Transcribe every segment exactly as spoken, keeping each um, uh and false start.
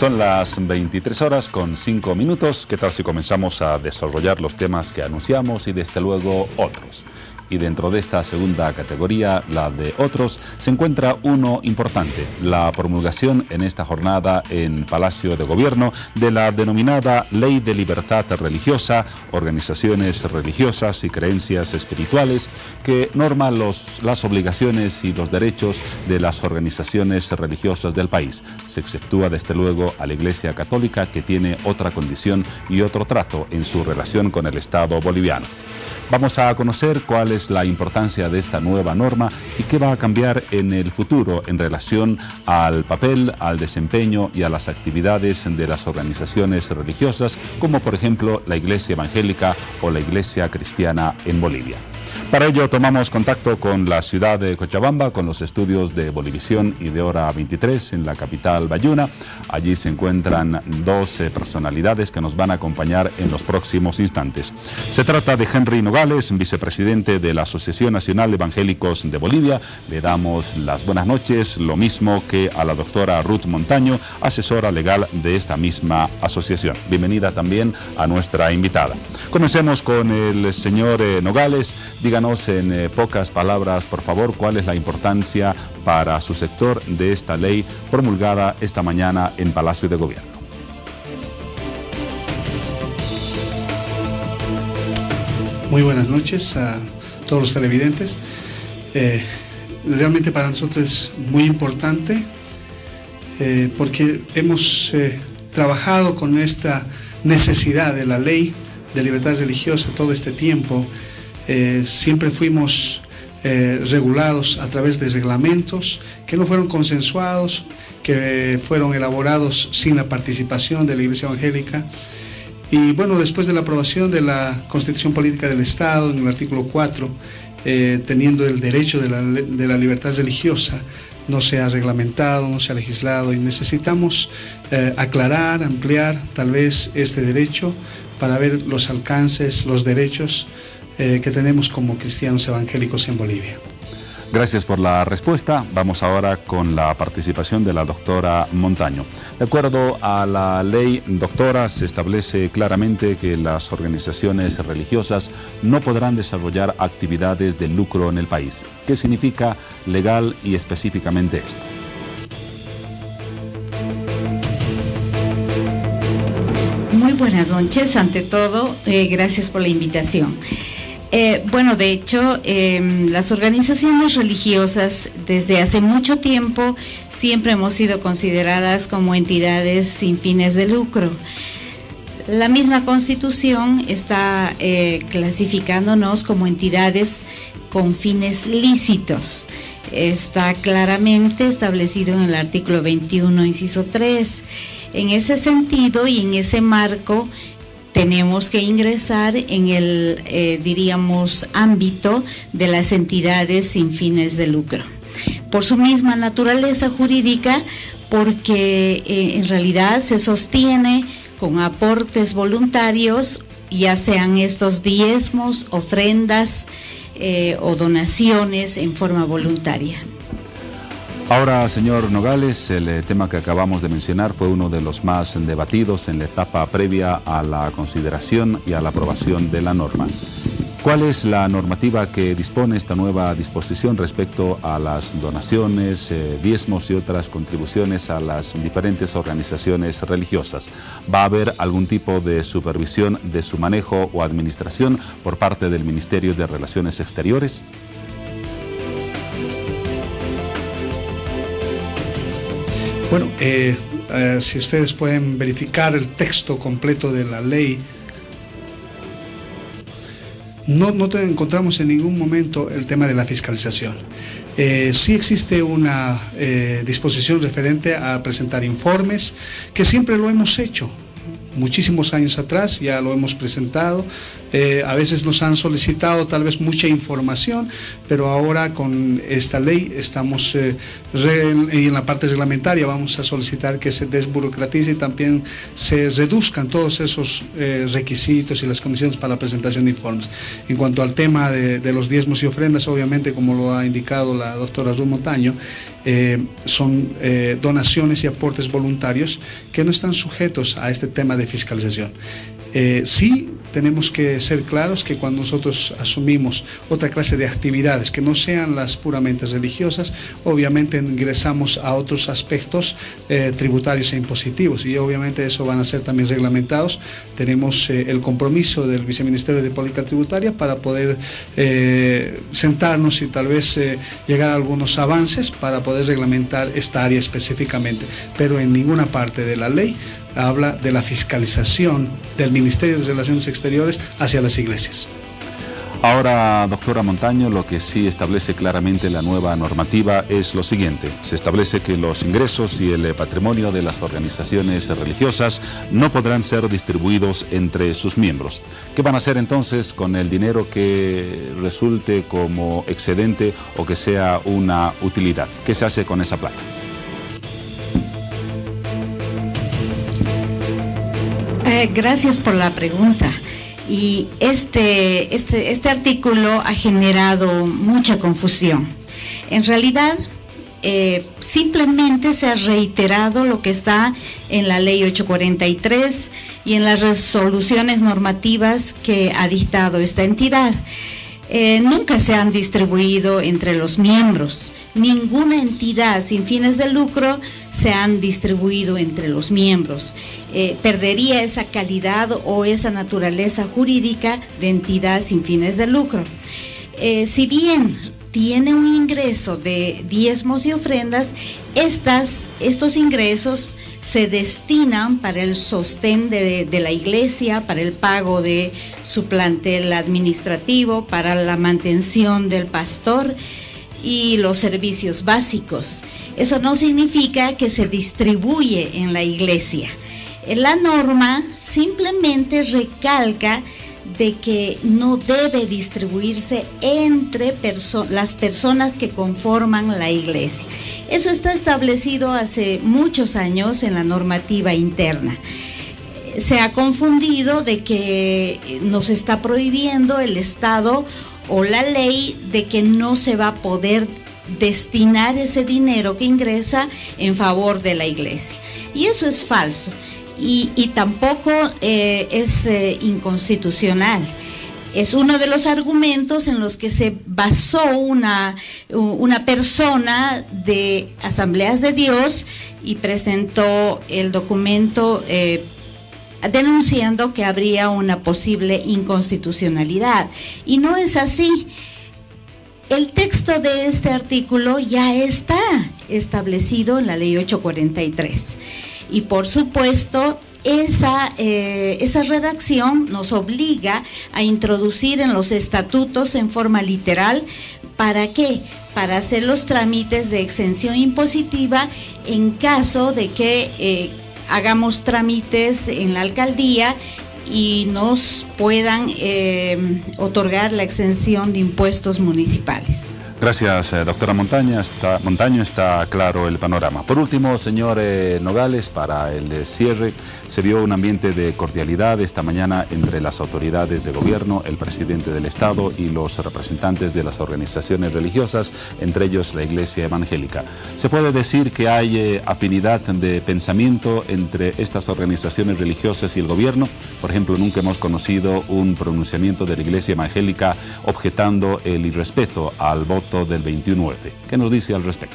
Son las veintitrés horas con cinco minutos. ¿Qué tal si comenzamos a desarrollar los temas que anunciamos y desde luego otros? Y dentro de esta segunda categoría, la de otros, se encuentra uno importante, la promulgación en esta jornada en Palacio de Gobierno de la denominada Ley de Libertad Religiosa, organizaciones religiosas y creencias espirituales, que norma los, las obligaciones y los derechos de las organizaciones religiosas del país. Se exceptúa desde luego a la Iglesia Católica, que tiene otra condición y otro trato en su relación con el Estado boliviano. Vamos a conocer cuál es la importancia de esta nueva norma y qué va a cambiar en el futuro en relación al papel, al desempeño y a las actividades de las organizaciones religiosas, como por ejemplo la Iglesia Evangélica o la Iglesia Cristiana en Bolivia. Para ello tomamos contacto con la ciudad de Cochabamba, con los estudios de Bolivisión y de Hora veintitrés en la capital bayuna. Allí se encuentran dos eh, personalidades que nos van a acompañar en los próximos instantes. Se trata de Henry Nogales, vicepresidente de la Asociación Nacional de Evangélicos de Bolivia. Le damos las buenas noches, lo mismo que a la doctora Ruth Montaño, asesora legal de esta misma asociación. Bienvenida también a nuestra invitada. Comencemos con el señor eh, Nogales. Díganos en eh, pocas palabras, por favor, cuál es la importancia para su sector de esta ley promulgada esta mañana en Palacio de Gobierno. Muy buenas noches a todos los televidentes. Eh, realmente para nosotros es muy importante eh, porque hemos eh, trabajado con esta necesidad de la ley de libertad religiosa todo este tiempo. Eh, siempre fuimos eh, regulados a través de reglamentos que no fueron consensuados, que fueron elaborados sin la participación de la Iglesia Evangélica. Y bueno, después de la aprobación de la Constitución Política del Estado, en el artículo cuatro, eh, teniendo el derecho de la, de la libertad religiosa, no se ha reglamentado, no se ha legislado, y necesitamos eh, aclarar, ampliar tal vez este derecho para ver los alcances, los derechos Eh, que tenemos como cristianos evangélicos en Bolivia. Gracias por la respuesta. Vamos ahora con la participación de la doctora Montaño. De acuerdo a la ley, doctora, se establece claramente que las organizaciones religiosas no podrán desarrollar actividades de lucro en el país. ¿Qué significa legal y específicamente esto? Muy buenas noches, ante todo, eh, gracias por la invitación. Eh, bueno, de hecho, eh, las organizaciones religiosas desde hace mucho tiempo siempre hemos sido consideradas como entidades sin fines de lucro. La misma Constitución está eh, clasificándonos como entidades con fines lícitos. Está claramente establecido en el artículo veintiuno, inciso tres. En ese sentido y en ese marco, tenemos que ingresar en el, eh, diríamos, ámbito de las entidades sin fines de lucro. Por su misma naturaleza jurídica, porque eh, en realidad se sostiene con aportes voluntarios, ya sean estos diezmos, ofrendas eh, o donaciones en forma voluntaria. Ahora, señor Nogales, el tema que acabamos de mencionar fue uno de los más debatidos en la etapa previa a la consideración y a la aprobación de la norma. ¿Cuál es la normativa que dispone esta nueva disposición respecto a las donaciones, eh, diezmos y otras contribuciones a las diferentes organizaciones religiosas? ¿Va a haber algún tipo de supervisión de su manejo o administración por parte del Ministerio de Relaciones Exteriores? Bueno, eh, eh, si ustedes pueden verificar el texto completo de la ley, no, no te encontramos en ningún momento el tema de la fiscalización. Eh, sí existe una eh, disposición referente a presentar informes, que siempre lo hemos hecho. muchísimos años atrás, ya lo hemos presentado. Eh, a veces nos han solicitado tal vez mucha información, pero ahora con esta ley estamos, eh, re, y en la parte reglamentaria vamos a solicitar que se desburocratice y también se reduzcan todos esos eh, requisitos y las condiciones para la presentación de informes. En cuanto al tema de, de los diezmos y ofrendas, obviamente, como lo ha indicado la doctora Ruth Montaño, eh, son eh, donaciones y aportes voluntarios que no están sujetos a este tema de fiscalización. Eh, sí tenemos que ser claros que cuando nosotros asumimos otra clase de actividades que no sean las puramente religiosas, obviamente ingresamos a otros aspectos eh, tributarios e impositivos, y obviamente eso van a ser también reglamentados. Tenemos eh, el compromiso del Viceministerio de Política Tributaria para poder eh, sentarnos y tal vez eh, llegar a algunos avances para poder reglamentar esta área específicamente, pero en ninguna parte de la ley habla de la fiscalización del Ministerio de Relaciones Exteriores hacia las iglesias. Ahora, doctora Montaño, lo que sí establece claramente la nueva normativa es lo siguiente. Se establece que los ingresos y el patrimonio de las organizaciones religiosas no podrán ser distribuidos entre sus miembros. ¿Qué van a hacer entonces con el dinero que resulte como excedente o que sea una utilidad? ¿Qué se hace con esa plata? Eh, gracias por la pregunta. Y este, este, este artículo ha generado mucha confusión. En realidad, eh, simplemente se ha reiterado lo que está en la ley ochocientos cuarenta y tres y en las resoluciones normativas que ha dictado esta entidad. Eh, nunca se han distribuido entre los miembros. Ninguna entidad sin fines de lucro se han distribuido entre los miembros. Eh, perdería esa calidad o esa naturaleza jurídica de entidad sin fines de lucro. Eh, si bien tiene un ingreso de diezmos y ofrendas, estas, estos ingresos se destinan para el sostén de, de la iglesia, para el pago de su plantel administrativo, para la mantención del pastor y los servicios básicos. Eso no significa que se distribuye en la iglesia. La norma simplemente recalca de que no debe distribuirse entre perso- las personas que conforman la iglesia. Eso está establecido hace muchos años en la normativa interna. Se ha confundido de que nos está prohibiendo el Estado o la ley de que no se va a poder destinar ese dinero que ingresa en favor de la iglesia. Y eso es falso. Y, y tampoco eh, es eh, inconstitucional. Es uno de los argumentos en los que se basó una, una persona de Asambleas de Dios y presentó el documento eh, denunciando que habría una posible inconstitucionalidad. Y no es así. El texto de este artículo ya está establecido en la ley ochocientos cuarenta y tres. Y por supuesto, esa, eh, esa redacción nos obliga a introducir en los estatutos en forma literal. ¿Para qué? Para hacer los trámites de exención impositiva en caso de que eh, hagamos trámites en la alcaldía y nos puedan eh, otorgar la exención de impuestos municipales. Gracias, eh, doctora Montaño. Está, Montaño, está claro el panorama. Por último, señor eh, Nogales, para el eh, cierre, se vio un ambiente de cordialidad esta mañana entre las autoridades de gobierno, el presidente del Estado y los representantes de las organizaciones religiosas, entre ellos la Iglesia Evangélica. ¿Se puede decir que hay eh, afinidad de pensamiento entre estas organizaciones religiosas y el gobierno? Por ejemplo, nunca hemos conocido un pronunciamiento de la Iglesia Evangélica objetando el irrespeto al voto del veintiuno efe. ¿Qué nos dice al respecto?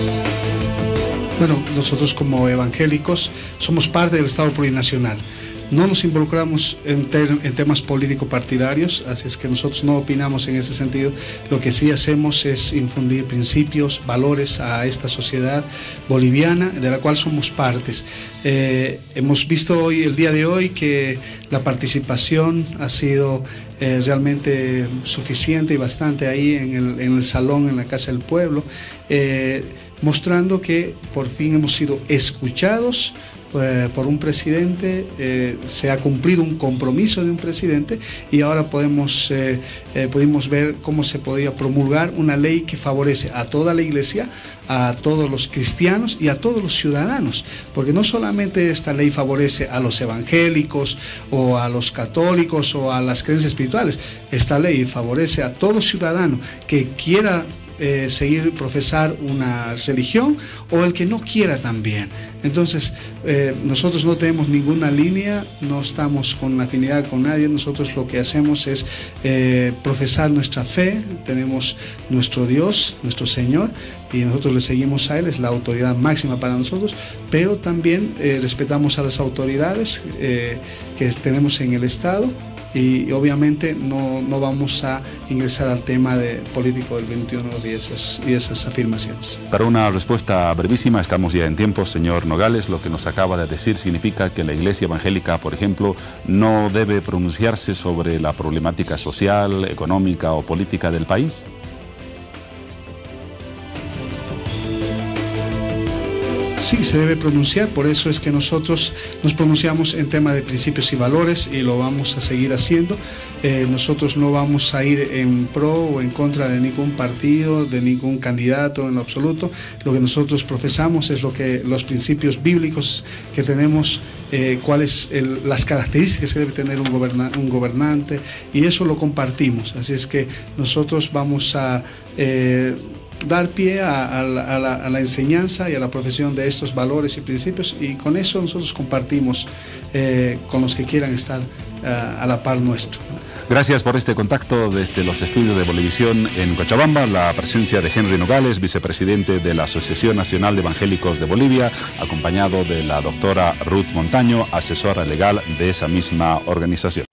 Bueno, nosotros como evangélicos somos parte del Estado plurinacional. no nos involucramos en, ter, en temas político-partidarios, así es que nosotros no opinamos en ese sentido. Lo que sí hacemos es infundir principios, valores a esta sociedad boliviana de la cual somos partes. Eh, hemos visto hoy, el día de hoy, que la participación ha sido eh, realmente suficiente y bastante ahí en el, en el salón, en la Casa del Pueblo, eh, mostrando que por fin hemos sido escuchados eh, por un presidente, eh, se ha cumplido un compromiso de un presidente y ahora podemos, eh, eh, pudimos ver cómo se podía promulgar una ley que favorece a toda la iglesia, a todos los cristianos y a todos los ciudadanos, porque no solamente esta ley favorece a los evangélicos o a los católicos o a las creencias espirituales, esta ley favorece a todo ciudadano que quiera Eh, seguir, profesar una religión o el que no quiera también. Entonces, eh, nosotros no tenemos ninguna línea, no estamos con afinidad con nadie, nosotros lo que hacemos es eh, profesar nuestra fe, tenemos nuestro Dios, nuestro Señor, y nosotros le seguimos a Él, es la autoridad máxima para nosotros, pero también eh, respetamos a las autoridades eh, que tenemos en el Estado. Y obviamente no, no vamos a ingresar al tema de político del veintiuno y esas, y esas afirmaciones. Para una respuesta brevísima, estamos ya en tiempo, señor Nogales. Lo que nos acaba de decir significa que la Iglesia Evangélica, por ejemplo, no debe pronunciarse sobre la problemática social, económica o política del país. Sí, se debe pronunciar, por eso es que nosotros nos pronunciamos en tema de principios y valores y lo vamos a seguir haciendo. Eh, nosotros no vamos a ir en pro o en contra de ningún partido, de ningún candidato en lo absoluto. Lo que nosotros profesamos es lo que los principios bíblicos que tenemos, eh, cuáles las características que debe tener un, goberna, un gobernante, y eso lo compartimos. Así es que nosotros vamos a Eh, dar pie a, a, la, a, la, a la enseñanza y a la profesión de estos valores y principios, y con eso nosotros compartimos eh, con los que quieran estar uh, a la par nuestro. Gracias por este contacto desde los estudios de Bolivisión en Cochabamba, la presencia de Henry Nogales, vicepresidente de la Asociación Nacional de Evangélicos de Bolivia, acompañado de la doctora Ruth Montaño, asesora legal de esa misma organización.